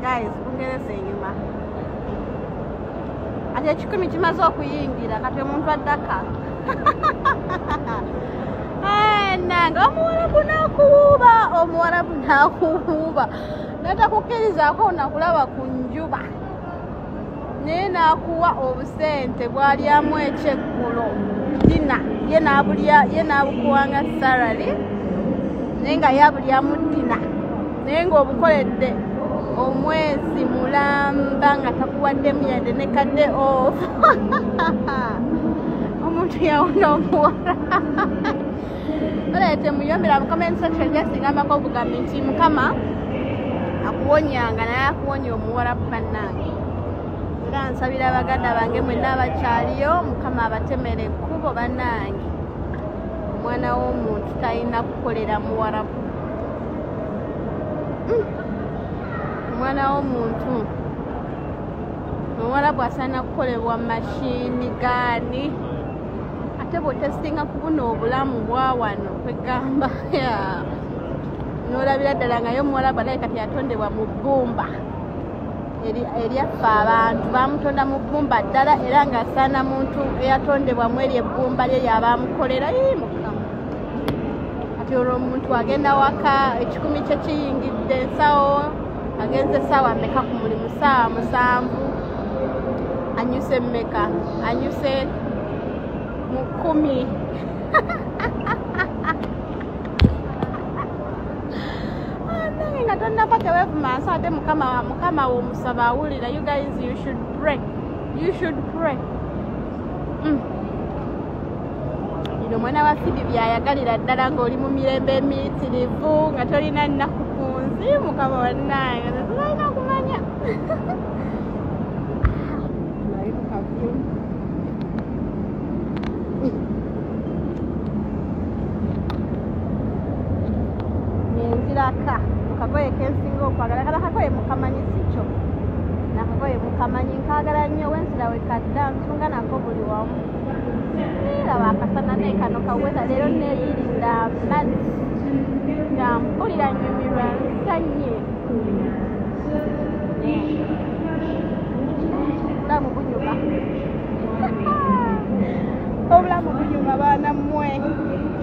guys kungereza enyuma ate ekikumi kimaze okuyingira kati omuntu addaka nange omuwarabu nakuwuuba natakukkirizaako nakulaba ku njuba naye nakuwa obusente bwalyamu ekyeggulo dina ye nabukuwanga salary naye nga yabulyamu dina naye ng'obukoledde omwezi mulamba nga takuwaddemu yadde ne kadde off omuntu yawona omuwala olete muyombera mu comment section gyasingambako obugambi nti mukama akuwonyanga naye akuwonya omuwala bannange era nsabira abaganda bange mwenna abakyaliyo mukama abatemera ekkubo bannange omwana w'omuntu talina kukolera muwarabu omwana w'omuntu omuwarabu asaana kukolebwa mashini gaani ate bw'otesinga kubuna obulamu bwa wano kwegamba n'olabira ddala nga ye omuwarabu alaye kati yatondebwa mu bbumba eryaffe abantu bamutonda mu bbumba ddala era ng'asaana muntu eyatondebwamu eryo ebbumba lye yabamukolera mukama kati olwo omuntu agenda waka ekikumi kye kiyingidde ensawo agenze essaawa mmeka ku mulimu ssaawa 7 anyuse mmeka anyuse mu 10 nga tonnapa teweevumansi ate mukama womusaba awulira. You guys, you should pray ino mwana wa Fidi byayagalira ddala ng'oli mu mirembe emiyitirivu nga tolina nnaku ku nsi mukama wannange tetulina kumanya nenziraka mukagoye kensinga okwagala kala kagoye mukamanyi sikyo nakagoye mukamanyi nkagala nnyo wensira wekadda nsunga nako buli wamu laba akasana nekano kaweza leero neyirinda mazzi nga mpulira nyumirwa nsanye obulamu bunyuma obulamu bunyuma baana mmwe